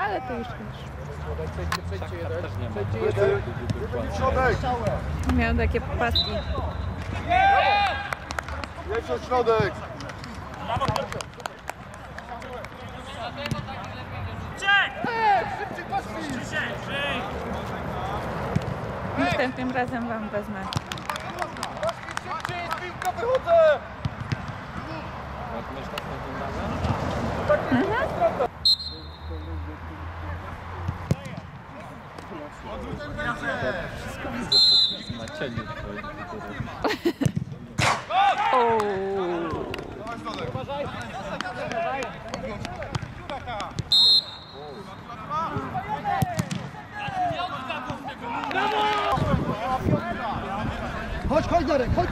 ale to już wiesz. Miał takie popaski. Lepszy środek! Następnym razem wam wezmę. Szybciej, z piłka wychodzę! Wszystko widzę na cieniu twoim. Chodź, chodź Darek, chodź!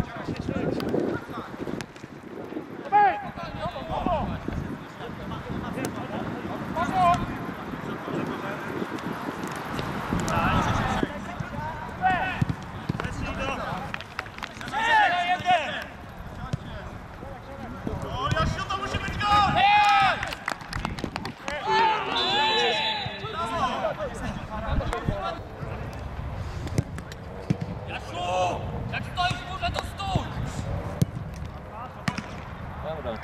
Dobra.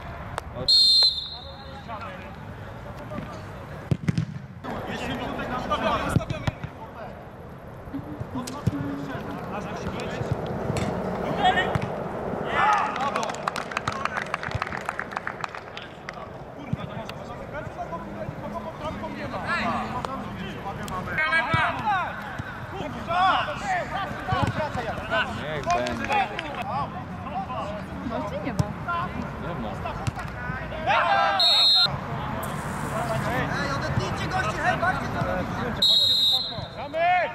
Niech będzie. No czy nie ma? Nie ma. Ej, odetnijcie gości, hej, patrzcie co robicie! Chodźcie wysoko! Zamek!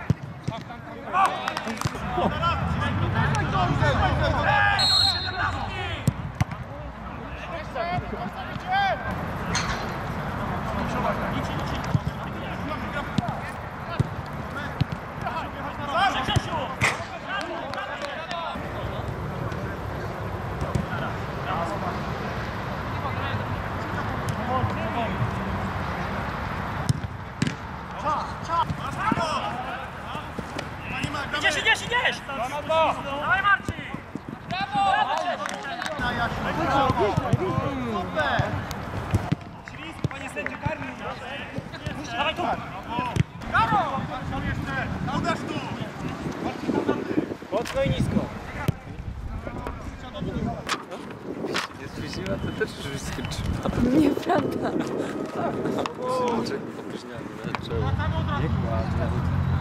Idziesz! Dawaj Marcin! Brawo! Super! Panie sędzio, karmi! Dawaj tu! Brawo! Uderz tu! Mocno i nisko. Jest wyzima, to też już skończyła. Nieprawda. Czego opóźniamy, zaczęło. Biegła,